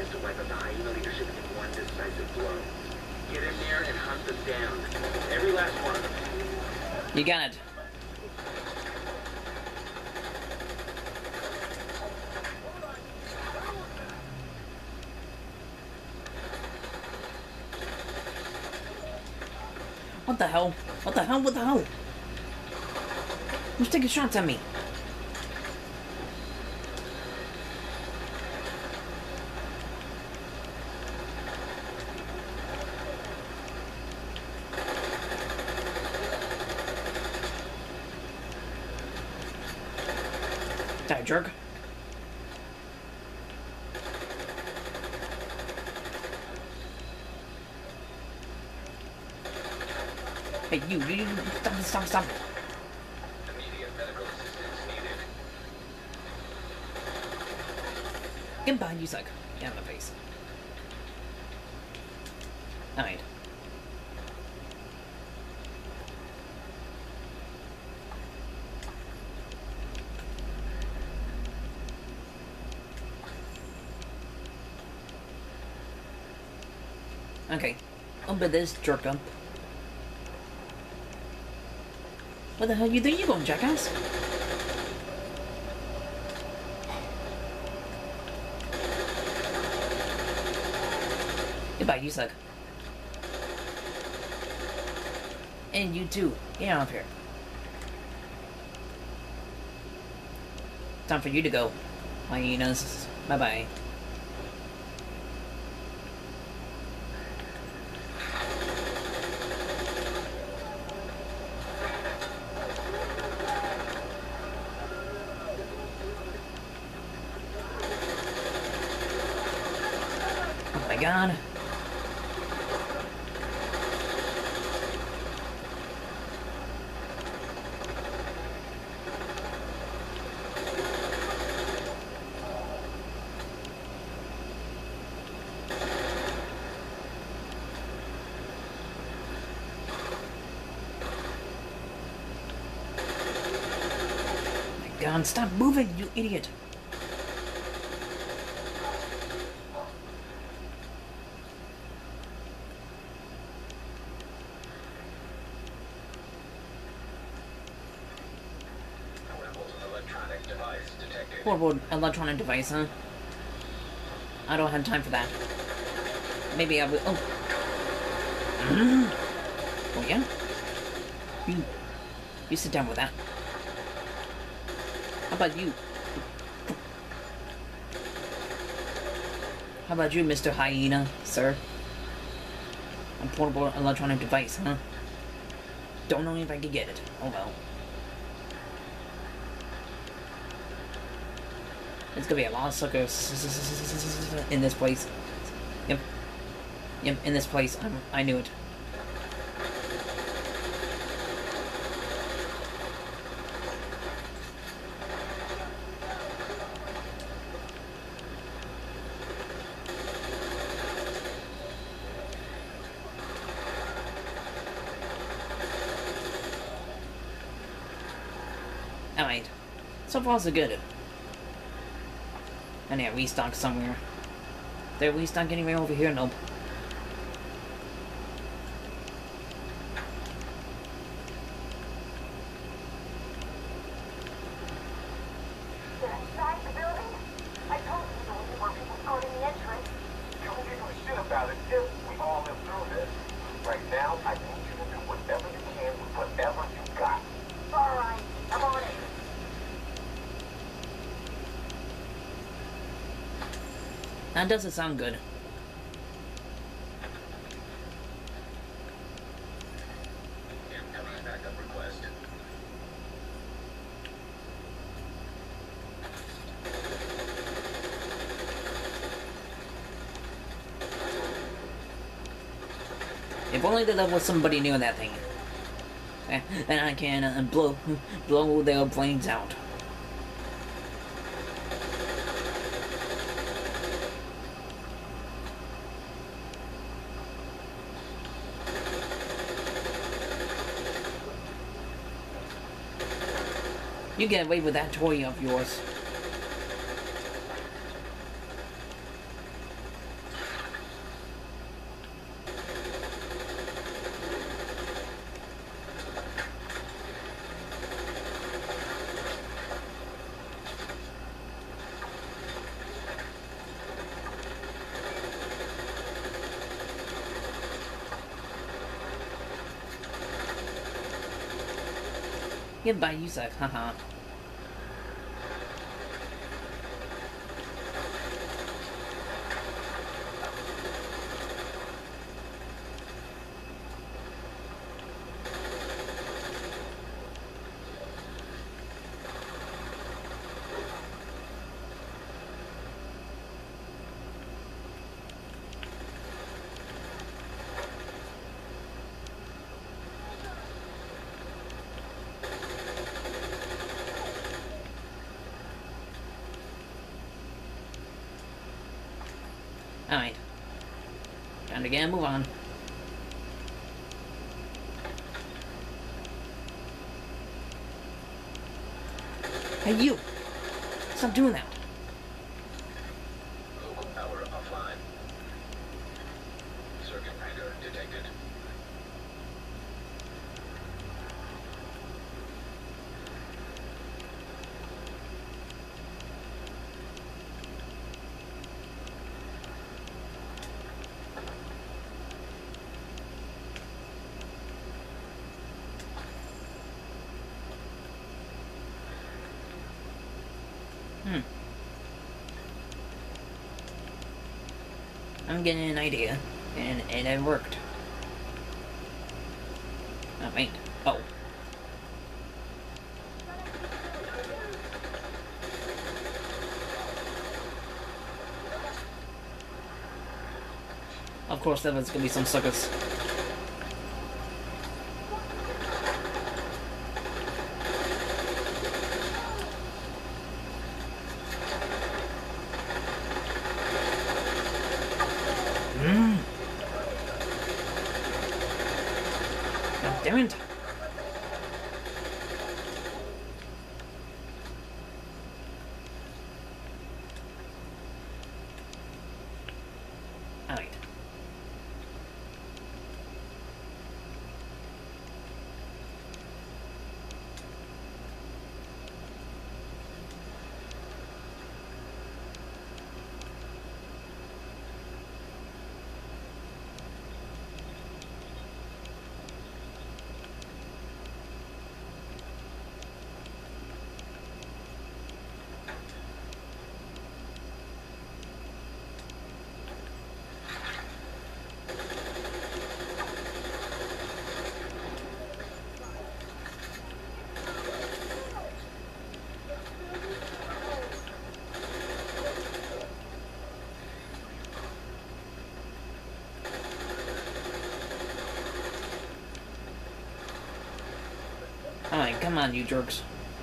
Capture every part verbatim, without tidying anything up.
chance to wipe out the hyena leadership in one decisive blow. Get in there and hunt them down. Every last one of them. You got it. What the hell? What the hell? What the hell? Who's taking shots at me? Die, jerk. Hey, you, you, you, stop, stop, stop. Immediate medical assistance needed. Get behind you, suck. Get in the face. Alright. Okay. Open this jerk up. What the hell you think you going, jackass? Goodbye, you suck. And you too. Get out of here. Time for you to go. Hyenas. Bye bye. Oh my god. God, stop moving, you idiot! Electronic device detected. Horrible electronic device, huh? I don't have time for that. Maybe I will. Oh. Oh yeah? You. You sit down with that. How about you? How about you, Mister Hyena, sir? A portable electronic device, huh? Don't know if I can get it. Oh well. It's gonna be a lot of suckers in this place. Yep. Yep, in this place. I'm, I knew it. Alright. So far so good. I need a restock somewhere. There a restock anywhere over here? Nope. Inside the building? I told you there would be more people guarding the entrance. You don't give a shit about it if we all live through this. Right now, I need you to do whatever you can with whatever you got. Alright, I'm on it. That doesn't sound good. Incoming backup request. If only there was somebody near that thing. Eh, then I can uh, blow, blow their brains out. You get away with that toy of yours. Goodbye, you suck. Haha. Alright. Time to get a move on. Hey, you! Stop doing that! Local power offline. Circuit breaker detected. Hmm. I'm getting an idea, and, and it worked. Oh, wait. Oh. Of course, there was gonna be some suckers. Mm. God damn it. Alright. Alright, come on, you jerks.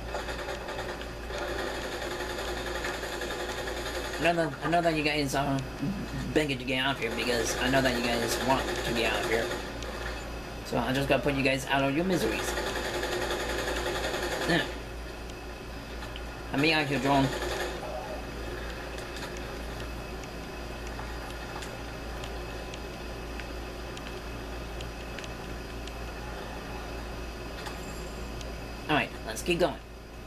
I know that, I know that you guys are begging to get out of here because I know that you guys want to get out of here. So I just gotta put you guys out of your miseries. Yeah. Let me out here, drone. Alright, let's keep going.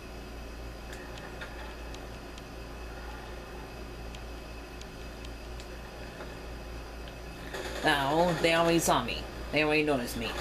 Now, they already saw me. They already noticed me.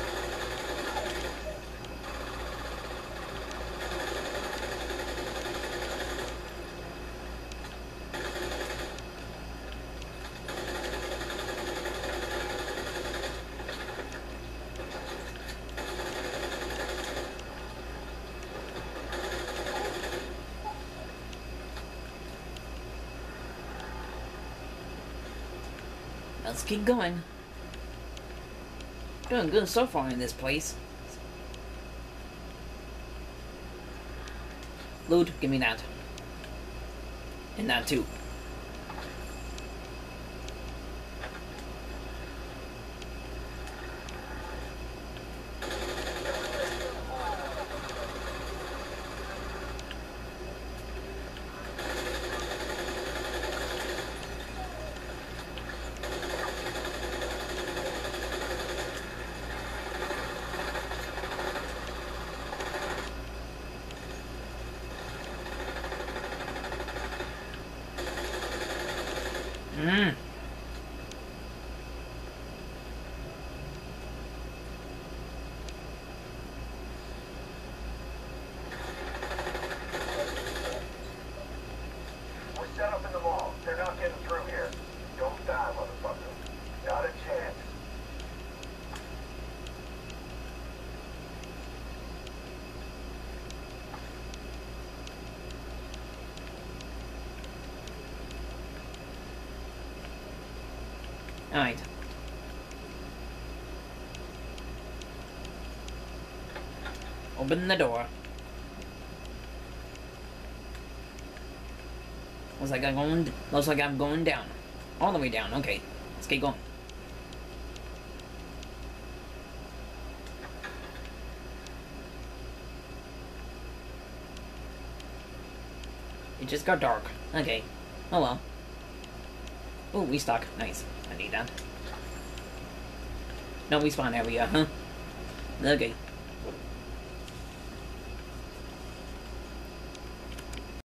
Let's keep going. Doing good so far in this place. Loot, give me that. And that too. Mm. not getting through here. Don't die, motherfucker. Not a chance. Alright. Open the door. Looks like I'm going. Looks like I'm going down, all the way down. Okay, let's keep going. It just got dark. Okay. Oh well. Oh, we stuck. Nice. I need that. No, we spawn area, huh? Okay.